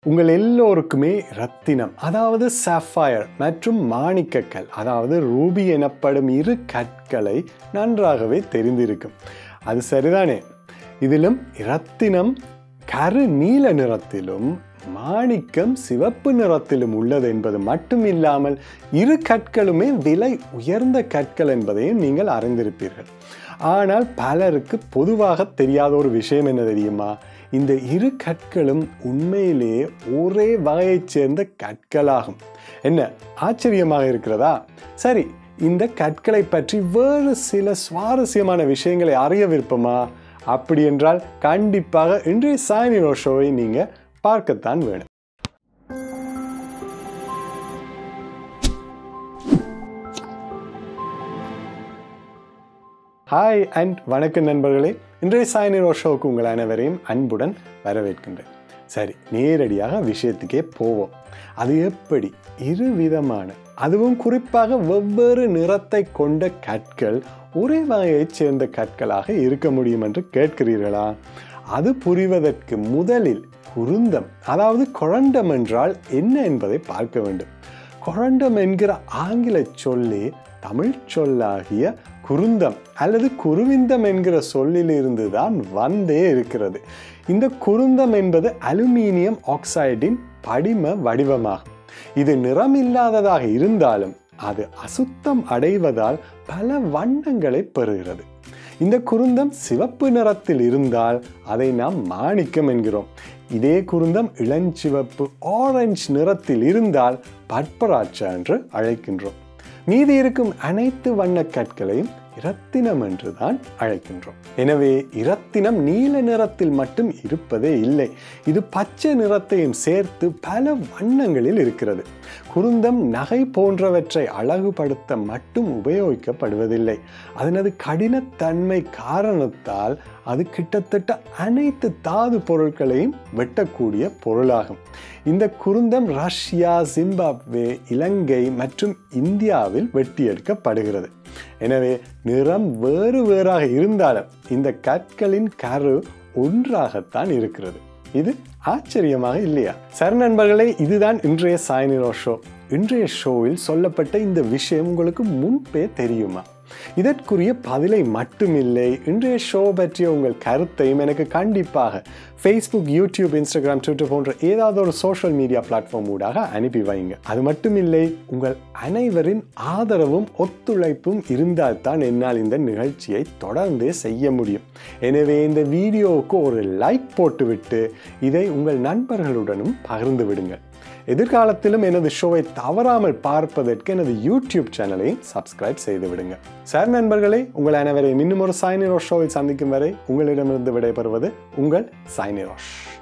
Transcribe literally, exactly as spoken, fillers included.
உங்கள் எல்லோருக்குமே இரத்தினம் அதாவது சாஃபயர் மற்றும் மாணிக்கக்கல் அதாவது ரூபி எனப்படும் இரு கற்களை நன்றாகவே தெரிந்திருக்கும். அது சரிதானே? இதிலும் இரத்தினம் கரு நீல நிறத்திலும் மாணிக்கம் சிவப்பு நிறத்திலும் உள்ளது என்பது மட்டும் இல்லாமல் இரு கற்களுமே விலை உயர்ந்த கற்கள் என்பதையும் நீங்கள் அறிந்திருப்பீர்கள். ஆனால் பலருக்கு பொதுவாக தெரியாத ஒரு விஷயம் என்ன தெரியுமா? இந்த இரு கற்களும் உண்மையிலேயே ஒரே வகையைச் சேர்ந்த கற்களாகும். என்ன ஆச்சரியமாக இருக்கிறதா? சரி, இந்த கற்களை பற்றி வேறு சில சுவாரஸ்யமான விஷயங்களை அறிய விருப்பமா? அப்படி என்றால் கண்டிப்பாக இன்றைய SciNirosh ஷோவை நீங்க பார்க்கத்தான் வேணும். ஹாய் அண்ட் வணக்கம் நண்பர்களே. இன்றைய SciNirosh ஷோவுக்கு உங்கள் அனைவரையும் அன்புடன் வரவேற்கின்றேன். சரி, நேரடியாக விஷயத்துக்கே போவோம். அது எப்படி இரு விதமான அதுவும் குறிப்பாக வெவ்வேறு நிறத்தை கொண்ட கற்கள் ஒரே வகையைச் சேர்ந்த கற்களாக இருக்க முடியும் என்று கேட்கிறீர்களா? அது புரிவதற்கு முதலில் குருந்தம் அதாவது கொரண்டம் என்றால் என்ன என்பதை பார்க்க வேண்டும். கொரண்டம் என்கிற ஆங்கில சொல்லே தமிழ் சொல்லாகிய குருந்தம் அல்லது குருவிந்தம் என்கிற சொல்லிலிருந்து தான் வந்தே இருக்கிறது. இந்த குருந்தம் என்பது அலுமினியம் ஆக்சைடின் படிம வடிவமாகும். இது நிறம் இல்லாததாக இருந்தாலும் அது அசுத்தம் அடைவதால் பல வண்ணங்களை பெறுகிறது. இந்த குருந்தம் சிவப்பு நிறத்தில் இருந்தால் அதை நாம் மாணிக்கம் என்கிறோம். இதே குருந்தம் இளஞ்சிவப்பு ஆரஞ்சு நிறத்தில் இருந்தால் பற்பராட்சா என்று அழைக்கின்றோம். மீதி இருக்கும் அனைத்து வண்ண கற்களையும் இரத்தினம் என்று தான் அழைக்கின்றோம். எனவே இரத்தினம் நீல நிறத்தில் மட்டும் இருப்பதே இல்லை, இது பச்சை நிறத்தையும் சேர்த்து பல வண்ணங்களில் இருக்கிறது. குருந்தம் நகை போன்றவற்றை அழகுபடுத்த மட்டும் உபயோகிக்கப்படுவதில்லை. அதனது கடினத்தன்மை காரணத்தால் அது கிட்டத்தட்ட அனைத்து தாது பொருட்களையும் வெட்டக்கூடிய பொருளாகும். இந்த குருந்தம் ரஷ்யா, ஜிம்பாப்வே, இலங்கை மற்றும் இந்தியாவில் வெட்டி எடுக்கப்படுகிறது. எனவே நிறம் வேறு வேறாக இருந்தாலும் இந்த கற்களின் கரு ஒன்றாகத்தான் இருக்கிறது. இது ஆச்சரியமாக இல்லையா? சரி நண்பர்களே, இதுதான் இன்றைய SciNirosh ஷோ. இன்றைய ஷோவில் சொல்லப்பட்ட இந்த விஷயம் உங்களுக்கு முன்பே தெரியுமா? இதற்குரிய பதிலை மட்டுமில்லை, இன்றைய ஷோ பற்றிய உங்கள் கருத்தையும் எனக்கு கண்டிப்பாக ஃபேஸ்புக், யூடியூப், இன்ஸ்டாகிராம், ட்விட்டர் போன்ற ஏதாவது ஒரு சோஷியல் மீடியா பிளாட்ஃபார்ம் ஊடாக அனுப்பி வைங்க. அது மட்டுமில்லை, உங்கள் அனைவரின் ஆதரவும் ஒத்துழைப்பும் இருந்தால் தான் என்னால் இந்த நிகழ்ச்சியை தொடர்ந்தே செய்ய முடியும். எனவே இந்த வீடியோவுக்கு ஒரு லைக் போட்டுவிட்டு இதை உங்கள் நண்பர்களுடனும் பகிர்ந்து விடுங்கள். எதிர்காலத்திலும் எனது ஷோவை தவறாமல் பார்ப்பதற்கு எனது யூடியூப் சேனலை சப்ஸ்கிரைப் செய்து விடுங்க. சரி நண்பர்களே, உங்கள் அனைவரையும் இன்னும் ஒரு SciNirosh ஷோவில் சந்திக்கும் வரை உங்களிடமிருந்து விடைபெறுவது உங்கள் SciNirosh.